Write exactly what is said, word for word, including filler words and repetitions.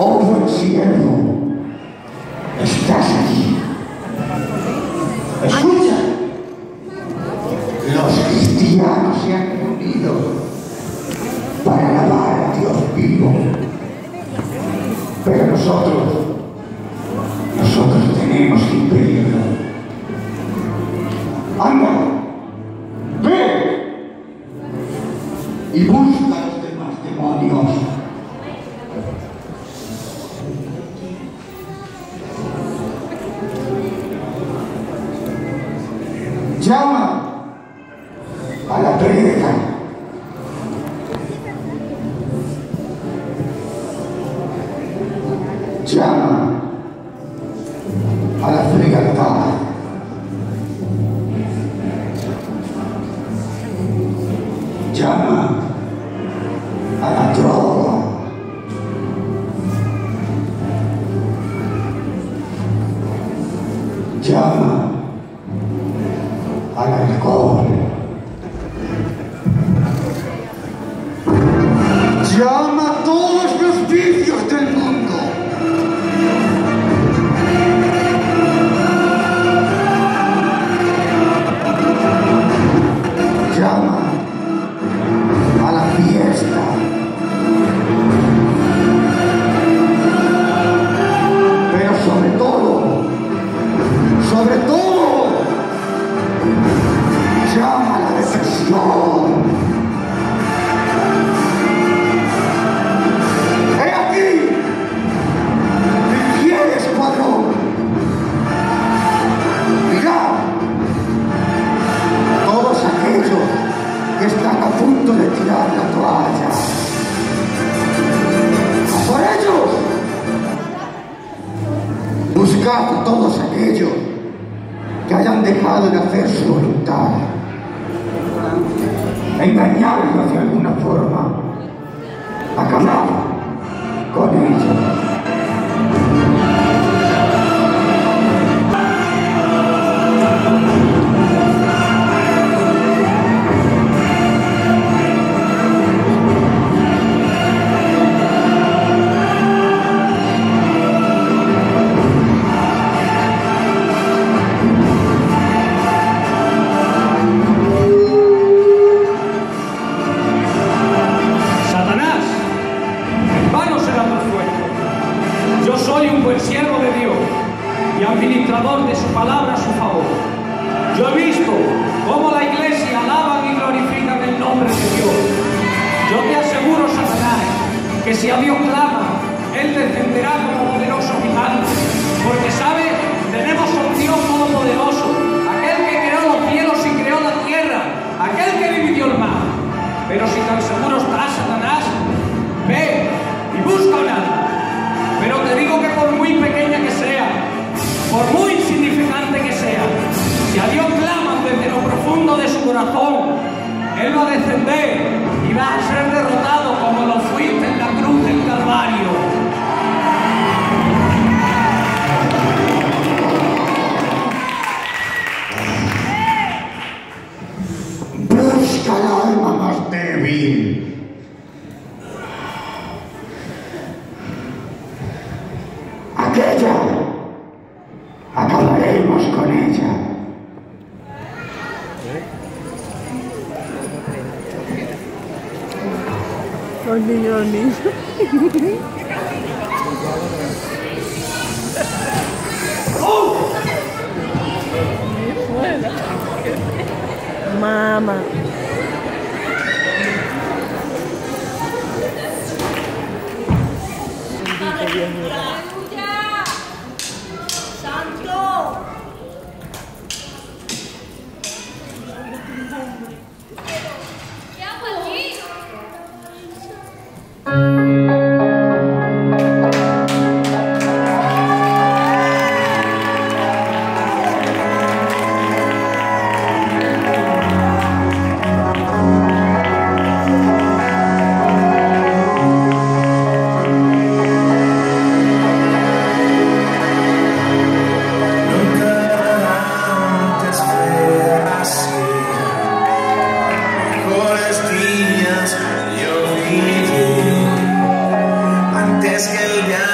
Oh buen siervo, estás allí. Escucha, los cristianos se han reunido para alabar a Dios vivo, pero nosotros, nosotros tenemos que impedirlo. Anda, ve y busca a los demás demonios. Llama a la pereza. Llama a la frialdad. Llama a la droga. Llama al alcohol. Llama a todos los vicios del mundo. Llama a la fiesta. Pero sobre todo, sobre todo, llama a la decepción. ¡He aquí! ¡Mi fiel escuadrón! Mirad, todos aquellos que están a punto de tirar la toalla. ¡A por ellos! Buscad a todos aquellos que hayan dejado de hacer su voluntad, engañarlos de alguna forma, acabar con ellos. Administrador de su palabra a su favor. Yo he visto cómo la iglesia alaban y glorifican el nombre de Dios. Yo te aseguro, Satanás, que si a Dios clama, Él descenderá como poderoso gigante, porque sabe, tenemos un Dios todopoderoso, aquel que creó los cielos y creó la tierra, aquel que dividió el mar. Pero si tan seguro estás, Satanás, ve y busca un alma. Pero te digo que por muy pequeña que sea, por muy insignificante que sea, si a Dios claman desde lo profundo de su corazón, Él va a descender y va a ser derrotado como lo fuiste en la cruz del Calvario. Busca el alma más débil. Aquella. Acabaremos con ella. Los niños, los niños. Mamá. Bendito Dios mío. Días yo viví antes que el día